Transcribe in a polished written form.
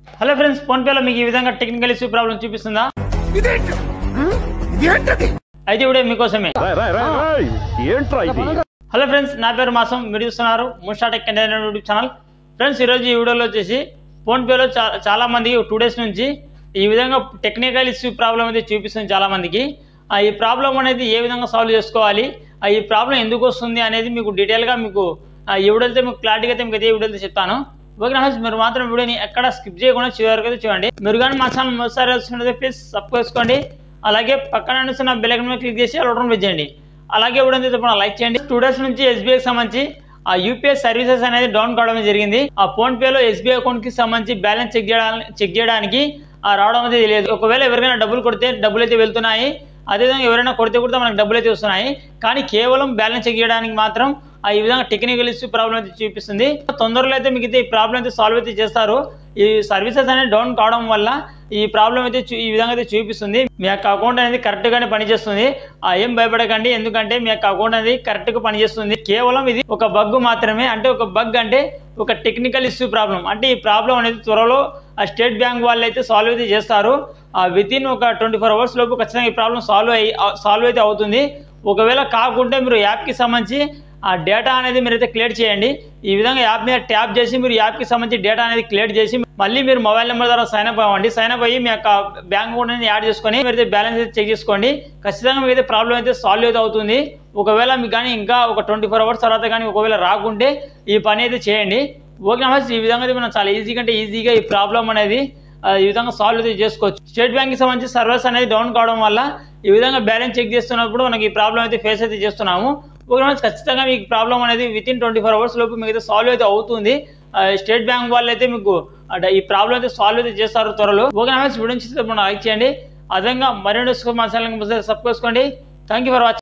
Hello friends, PhonePe లో మీకు ఈ విధంగా టెక్నికల్ ఇష్యూ ప్రాబ్లం చూపిస్తుందా? అయితే ఇప్పుడే మీకోసమే. హలో ఫ్రెండ్స్, నా పేరు మాసం. మీరు చూస్తున్నారు Musha tech YouTube channel. Friends, ఈరోజు ఈ వీడియోలో వచ్చేసి ఫోన్పేలో చాలా మంది 2 డేస్ నుంచి ఈ విధంగా టెక్నికల్ ఇష్యూ ప్రాబ్లం అయితే చూపిస్తుంది చాలా మందికి. ఈ ప్రాబ్లం అనేది ఏ విధంగా సాల్వ్ చేసుకోవాలి, ఈ ప్రాబ్లం ఎందుకు వస్తుంది అనేది మీకు డీటెయిల్గా మీకు ఈ వీడియోతో మీకు క్లారిటీగా అయితే మీకు అయితే ఈ వీడియోతో చెప్తాను. ఓకే ఫ్రెండ్స్, మీరు మాత్రం వీడియోని ఎక్కడ స్కిప్ చేయకుండా చివరి వరకు అయితే చూడండి. మీరు కానీ మా ఛానల్ మొదటిసారి వస్తుంటే ప్లీజ్ సబ్స్క్రైబ్ చేసుకోండి. అలాగే పక్కన ఉన్న బెల్ ఐకాన్ మీద క్లిక్ చేసి ఆల్ బటన్ చేయండి. అలాగే వీడియోని తప్పకుండా లైక్ చేయండి. 2 డేస్ నుంచి ఎస్బీఐకి సంబంధించి ఆ యూపీఐ సర్వీసెస్ అనేది డౌన్ కావడం జరిగింది. ఆ ఫోన్పేలో ఎస్బీఐ అకౌంట్కి సంబంధించి బ్యాలెన్స్ చెక్ చేయడానికి రావడం అయితే తెలియదు. ఒకవేళ ఎవరికైనా డబ్బులు కొడితే డబ్బులు అయితే వెళ్తున్నాయి, అదేవిధంగా ఎవరైనా కొడితే కూడా మనకు డబ్బులు అయితే వస్తున్నాయి. కానీ కేవలం బ్యాలెన్స్ చెక్ చేయడానికి మాత్రం ఈ విధంగా టెక్నికల్ ఇష్యూ ప్రాబ్లం అయితే చూపిస్తుంది. తొందరలో అయితే మీకు ఈ ప్రాబ్లం అయితే సాల్వ్ అయితే చేస్తారు. ఈ సర్వీసెస్ అనేది డౌన్ కావడం వల్ల ఈ ప్రాబ్లం అయితే ఈ విధంగా అయితే చూపిస్తుంది. మీ యొక్క అకౌంట్ అనేది కరెక్ట్గానే పనిచేస్తుంది. ఏం భయపడకండి, ఎందుకంటే మీ యొక్క అకౌంట్ అనేది కరెక్ట్గా పనిచేస్తుంది. కేవలం ఇది ఒక బగ్ మాత్రమే. అంటే ఒక బగ్ అంటే ఒక టెక్నికల్ ఇష్యూ ప్రాబ్లం. అంటే ఈ ప్రాబ్లం అనేది త్వరలో స్టేట్ బ్యాంక్ వాళ్ళు అయితే సాల్వ్ అయితే చేస్తారు. వితిన్ ఒక 24 అవర్స్ లోపు ఖచ్చితంగా ఈ ప్రాబ్లం సాల్వ్ అయితే అవుతుంది. ఒకవేళ కాకుంటే మీరు యాప్కి సంబంధించి ఆ డేటా అనేది మీరైతే క్లియర్ చేయండి. ఈ విధంగా యాప్ మీద ట్యాప్ చేసి మీరు యాప్కి సంబంధించి డేటా అనేది క్లియర్ చేసి మళ్ళీ మీరు మొబైల్ నెంబర్ ద్వారా సైన్ అప్ అవ్వండి. సైన్ అప్ అయ్యి మీ యొక్క బ్యాంక్ అకౌంట్ అనేది యాడ్ చేసుకొని మీరైతే బ్యాలెన్స్ అయితే చెక్ చేసుకోండి. ఖచ్చితంగా మీకైతే ప్రాబ్లం అయితే సాల్వ్ అయితే అవుతుంది. ఒకవేళ మీకు కానీ ఇంకా ఒక 24 అవర్స్ తర్వాత కానీ ఒకవేళ రాకుంటే ఈ పని అయితే చేయండి. ఓకే ఫ్రెండ్స్, ఈ విధంగా అయితే మనం చాలా ఈజీగా ఈ ప్రాబ్లం అనేది ఈ విధంగా సాల్వ్ అయితే చేసుకోవచ్చు. స్టేట్ బ్యాంక్కి సంబంధించి సర్వీస్ అనేది డౌన్ కావడం వల్ల ఈ విధంగా బ్యాలెన్స్ చెక్ చేస్తున్నప్పుడు మనకి ఈ ప్రాబ్లం అయితే ఫేస్ అయితే చేస్తున్నాము. ఓకే ఫ్రెండ్స్, ఖచ్చితంగా మీకు ప్రాబ్లం అనేది వితిన్ 24 అవర్స్ లోపు మీకు అయితే సాల్వ్ అయితే అవుతుంది. స్టేట్ బ్యాంక్ వాళ్ళు అయితే మీకు ఈ ప్రాబ్లం అయితే సాల్వ్ అయితే చేస్తారు త్వరలో. ఓకే ఫ్రెండ్స్, వీడియో నచ్చితే లైక్ చేయండి. అదేవిధంగా మరిన్ని మా ఛానల్ సబ్స్క్రైబ్ చేసుకోండి. Thank you for watching.